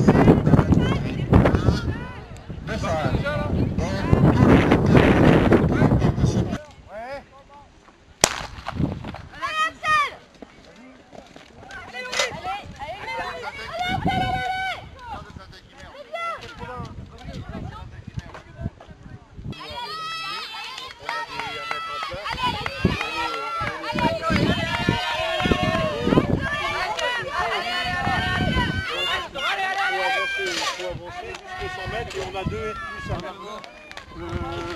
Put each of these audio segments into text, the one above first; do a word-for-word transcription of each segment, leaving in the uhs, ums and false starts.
Et on a deux et plus à faire. Euh...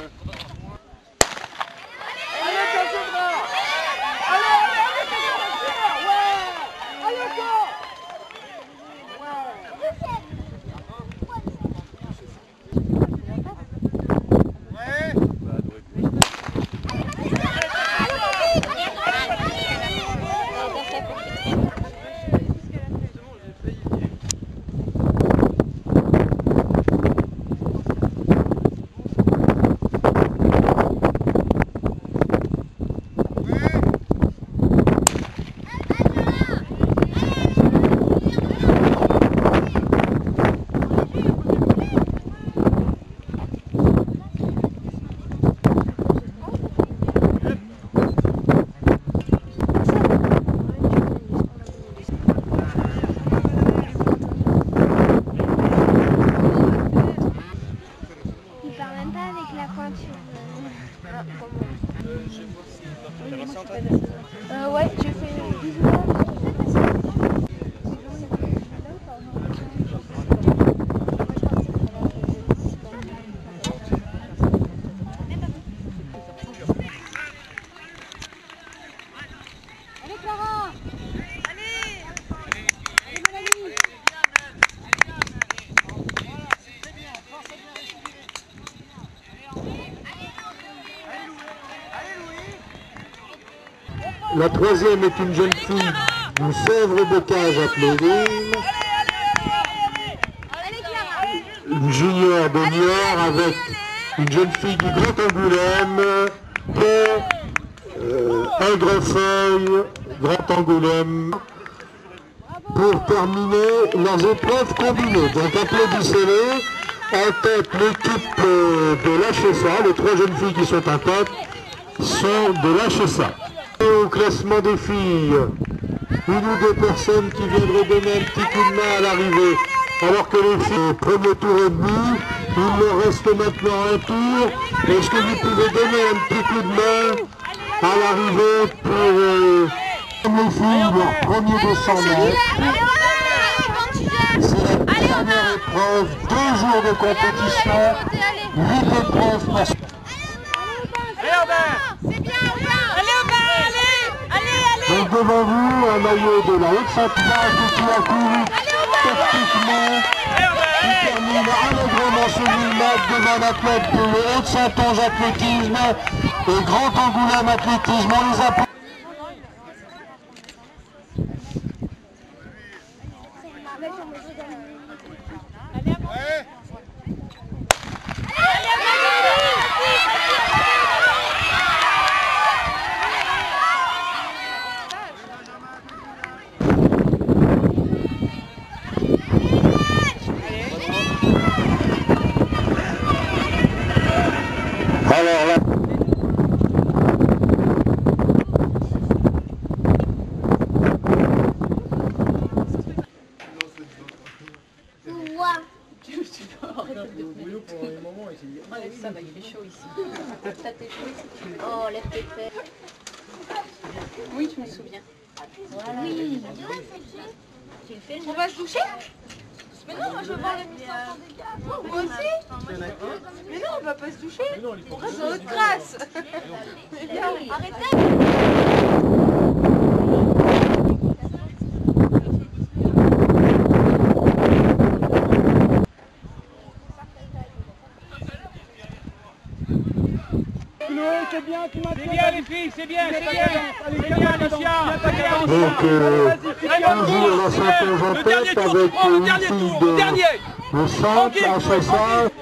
Allez, Cassandra! Allez, allez, allez, Cassandra! Ouais! Allez, encore! Euh, ouais, j'ai fait dix-huit heures. Allez, Clara! Allez! Allez, Mélanie! La troisième est une jeune fille du Sèvres-Bocage appelée Rime. Une junior de Niort avec une jeune fille du Grand Angoulême, Pont, euh, Aigrefeuille, Grand Angoulême, pour terminer leurs épreuves combinées. Donc applaudissez-les. En tête, l'équipe de l'H S A, les trois jeunes filles qui sont en tête sont de l'H S A. Au classement des filles, une ou deux personnes qui viendraient donner un petit coup de main à l'arrivée, alors que les filles, premier tour et demi, il leur reste maintenant un tour. Est-ce que vous pouvez donner un petit coup de main à l'arrivée pour euh, les filles, leur premier deux cents mètres? C'est la dernière épreuve, deux jours de compétition, huit épreuves par Allez, Aubin! C'est bien, Aubin! Allez, Aubin, allez! Allez, allez! Donc devant vous, un maillot de la Haute-Sainte-Marthe qui a couru tactiquement, qui termine allègrement ce mille mètres devant l'athlète de la Haute-Saintonge athlétisme et Grand Angoulême athlétisme. On les applaudit. Alors là... Allez, ça va, il est chaud ici. T'as tes cheveux. Oh, lève tes fesses. Oui, je me souviens. Voilà. Oui. On va se doucher? Mais non, moi je veux voir les mille cinq cents dégâts. Moi aussi? Mais non, on va pas se doucher. On reste dans notre classe. Arrêtez! C'est bien, c'est bien les filles, c'est bien, c'est bien, c'est bien Alicia. Donc, euh, toujours la Saintonge en tête avec une fille de, de centre, H S A.